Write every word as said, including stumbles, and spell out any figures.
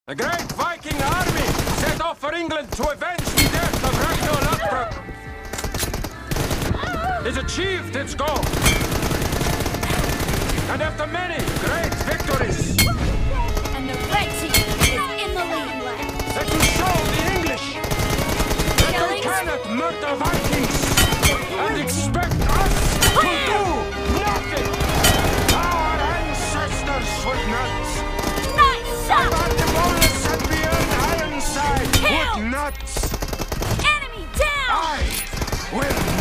The great Viking army set off for England to avenge the death of Ragnar Lothbrok. It achieved its goal. And after many great victories, and the red team is in the lead. that to show the English that they cannot murder Vikings and expect us to do nothing. Our ancestors would not. Nice shot! Bartibolus and Björn Ironside would not. Enemy down! I will